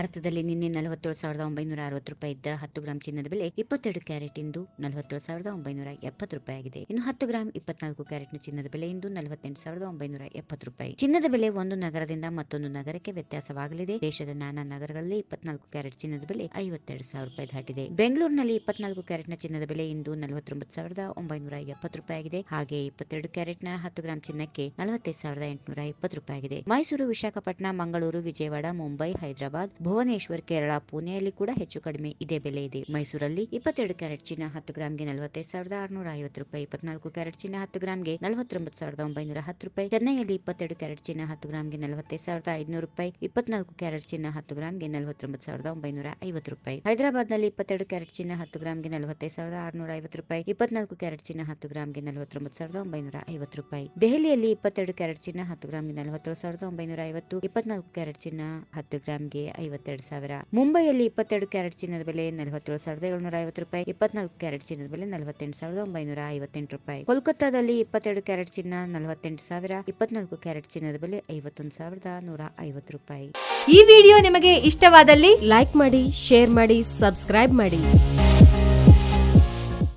ಭಾರತದಲ್ಲಿ ನಿನ್ನೆ 47,960 ರೂಪಾಯಿ ಇದ್ದ 10 ಗ್ರಾಂ ಚಿನ್ನದ ಬೆಲೆ 22 ಕ್ಯಾರೆಟ್ ಇಂದು 47,970 ರೂಪಾಯಿ ಆಗಿದೆ. ಇನ್ನು 10 ಗ್ರಾಂ 24 ಕ್ಯಾರೆಟ್ನ ಚಿನ್ನದ ಬೆಲೆ ಇಂದು 48,970 ರೂಪಾಯಿ. ಚಿನ್ನದ ಬೆಲೆ ಒಂದು ನಗರದಿಂದ ಮತ್ತೊಂದು ನಗರಕ್ಕೆ ವ್ಯತ್ಯಾಸವಾಗಲಿದೆ. ದೇಶದ ನಾನಾ ನಗರಗಳಲ್ಲಿ 24 ಕ್ಯಾರೆಟ್ ಚಿನ್ನದ ಬೆಲೆ 52,000 ರೂಪಾಯಿ ದಾಟಿದೆ. ಬೆಂಗಳೂರಿನಲ್ಲಿ 24 ಕ್ಯಾರೆಟ್ನ ಚಿನ್ನದ ಬೆಲೆ ಇಂದು 49,970 ರೂಪಾಯಿ ಆಗಿದೆ. ಹಾಗೆ 22 ಕ್ಯಾರೆಟ್ನ 10 ಗ್ರಾಂ ಚಿನ್ನಕ್ಕೆ 45,820 ರೂಪಾಯಿ ಆಗಿದೆ. ಮೈಸೂರು, ವಿಶಾಖಪಟ್ಟಣ, ಮಂಗಳೂರು, ವಿಜಯವಾಡ, ಮುಂಬೈ, ಹೈದರಾಬಾದ್, ಭುವನೇಶ್ವರ್, ಕೇರಳ, ಪುಣೆಯಲ್ಲಿ ಕೂಡ ಹೆಚ್ಚು ಕಡಿಮೆ ಇದೇ ಬೆಲೆ ಇದೆ. ಮೈಸೂರಲ್ಲಿ 22 ಕ್ಯಾರೆಟ್ ಚಿನ್ನ 10 ಗ್ರಾಂಗೆ 45,650 ರೂಪಾಯಿ, 24 ಕ್ಯಾರೆಟ್ ಚಿನ್ನ 10 ಗ್ರಾಂಗೆ 49,910 ರೂಪಾಯಿ. ಚೆನ್ನೈಯಲ್ಲಿ 22 ಕ್ಯಾರೆಟ್ ಚಿನ್ನ 10 ಗ್ರಾಂಗೆ 45,500 ರೂಪಾಯಿ, 24 ಕ್ಯಾರೆಟ್ ಚಿನ್ನ 10 ಗ್ರಾಂಗೆ 49,950 ರೂಪಾಯಿ. ಹೈದರಾಬಾದ್ನಲ್ಲಿ 22 ಕ್ಯಾರೆಟ್ ಚಿನ್ನ 10 ಗ್ರಾಂಗೆ 45,650 ರೂಪಾಯಿ, 24 ಕ್ಯಾರೆಟ್ ಚಿನ್ನ 10 ಗ್ರಾಂಗೆ 49,950 ರೂಪಾಯಿ. ದೆಹಲಿಯಲ್ಲಿ 22 ಕ್ಯಾರೆಟ್ ಚಿನ್ನ 10 ಗ್ರಾಂಗೆ 47,950, 24 ಕ್ಯಾರೆಟ್ ಚಿನ್ನ 10 ಗ್ರಾಂಗೆ 52,000. ಮುಂಬೈಯಲ್ಲಿ 22 ಕ್ಯಾರೆಟ್ ಚಿನ್ನದ ಬೆಲೆ 47,750 ರೂಪಾಯಿ, 24 ಕ್ಯಾರೆಟ್ ಚಿನ್ನದ ಬೆಲೆ 48,958 ರೂಪಾಯಿ. ಕೋಲ್ಕತ್ತಾದಲ್ಲಿ 22 ಕ್ಯಾರೆಟ್ ಚಿನ್ನ 48,000, 24 ಕ್ಯಾರೆಟ್ ಚಿನ್ನದ ಬೆಲೆ 51,150 ರೂಪಾಯಿ. ಈ ವಿಡಿಯೋ ನಿಮಗೆ ಇಷ್ಟವಾದಲ್ಲಿ ಲೈಕ್ ಮಾಡಿ, ಶೇರ್ ಮಾಡಿ, ಸಬ್ಸ್ಕ್ರೈಬ್ ಮಾಡಿ.